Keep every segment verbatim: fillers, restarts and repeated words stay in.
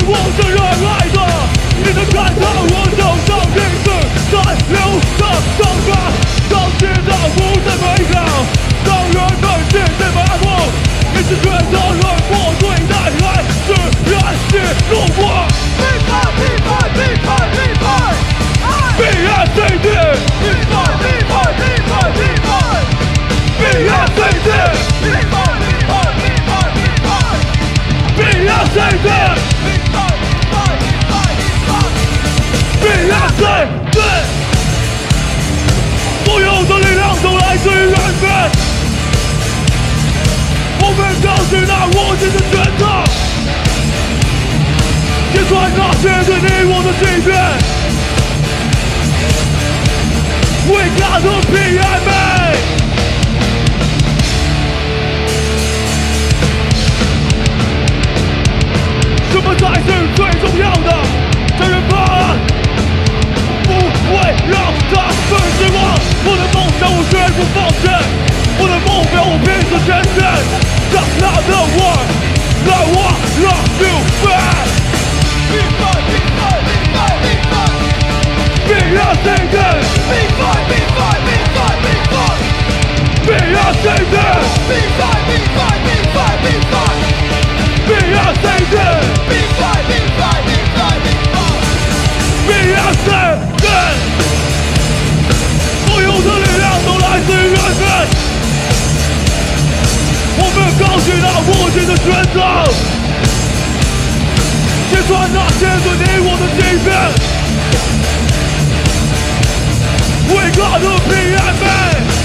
我是热爱的，你能看到我手上一直在流的伤疤，当街道不再美好，当人们渐渐麻木，你是选择冷漠对待，还是燃起怒火？ 批判，批判，批判，批判， B S C D， 批判，批判，批判，批判 B S C D， 批判，批判，批判，批判 B S C D， 批判，批判，批判，批判 B S C D， 所有的力量都来自于人民，我们高举那无尽的拳头，揭穿那些对你我的欺骗。We got the P M A， 什么才是最重要的？这人们不会让他们失望。我的梦想我绝不放弃，我的目标我拼死前进。Just not the one that want love you back。 批判，批判，批判，批判 B S C D， 批判，批判，批判，批判 B S C D， 批判，批判，批判，批判 B S C D， 批判，批判，批判，批判 B S C D， 所有的力量都来自于人民，我们高举那无尽的拳头，揭穿那些对你我的欺骗。We got the P M A。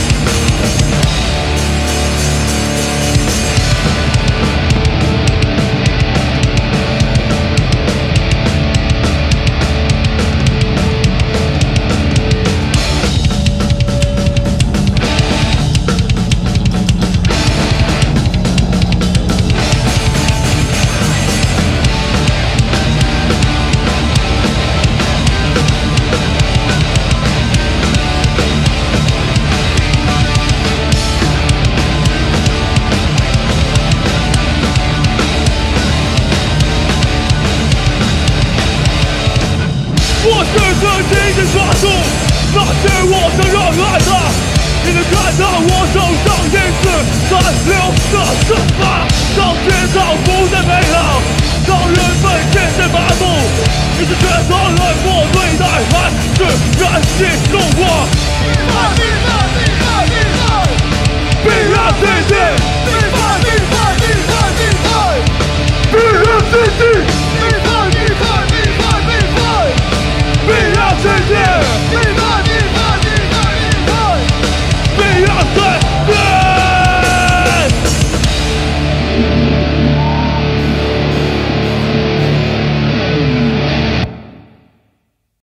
我是自己的抓住，那是我的热爱的。你能看到我手上一直残留的伤疤，当街道不再美好，当人们渐渐麻木，你是选择冷漠对待，还是燃起怒火？ 批判，批判，批判，批判 B S C D， 批判，批判，批判，批判 B S C D。